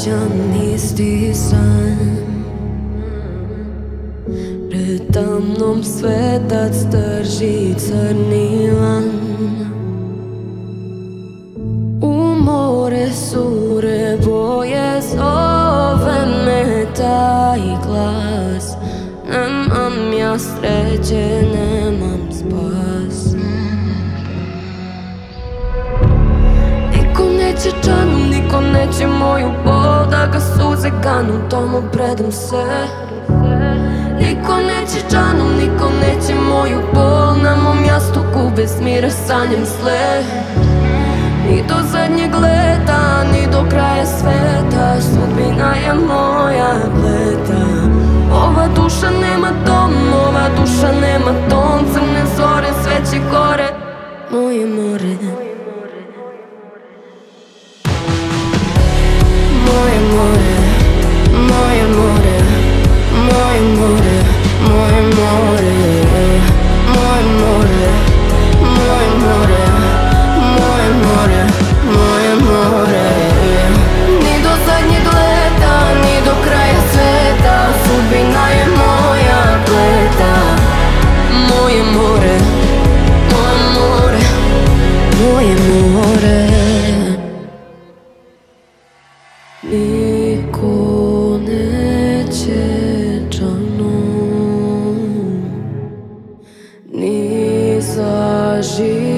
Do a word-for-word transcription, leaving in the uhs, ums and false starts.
sanjam isti san. Pred tamnom svetac drži crni lan. U more sure boje zove me taj glas. Nemam ja sreće, nemam spas. Niko neće džanu, niko neće moju bol, da ga suze ganu, tomu predam se. Niko neće džanu, niko neće moju bol, na mom jastuku bez mira sanjam sle. Ni do zadnjeg leta, ni do kraja sveta, sudbina je moja pleta. Ova duša nema dom, ova duša nema ton, crne zore, sveće gore, moje more. Moje more, moje more, moje more, moje more, moje more, moje more, moje more, moje more. Ni do zadnjeg leta, ni do kraja sveta, sudbina je moja pleta. Moje more, moje more, moje more. Niko neće džanu, ni za život.